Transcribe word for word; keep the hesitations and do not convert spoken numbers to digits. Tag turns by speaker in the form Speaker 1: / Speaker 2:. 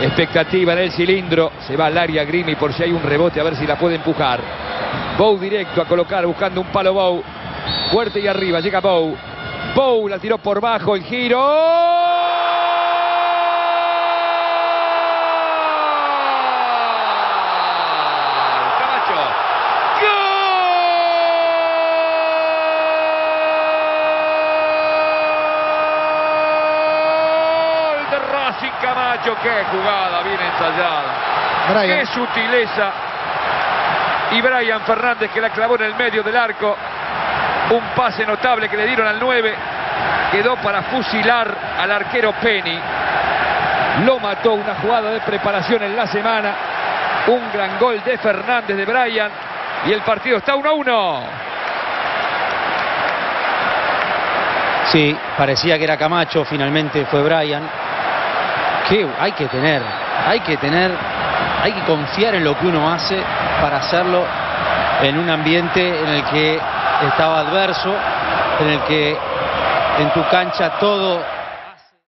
Speaker 1: Expectativa en el cilindro. Se va al área Grimi por si hay un rebote, a ver si la puede empujar. Bou directo a colocar, buscando un palo Bou. Fuerte y arriba, llega Bou. Bou la tiró por bajo, el giro. Camacho, qué jugada, bien ensayada. Brian. Qué sutileza. Y Brian Fernández que la clavó en el medio del arco. Un pase notable que le dieron al nueve. Quedó para fusilar al arquero Penny. Lo mató, una jugada de preparación en la semana. Un gran gol de Fernández, de Brian. Y el partido está uno a uno.
Speaker 2: Sí, parecía que era Camacho, finalmente fue Brian. Que hay que tener, hay que tener, hay que confiar en lo que uno hace para hacerlo en un ambiente en el que estaba adverso, en el que en tu cancha todo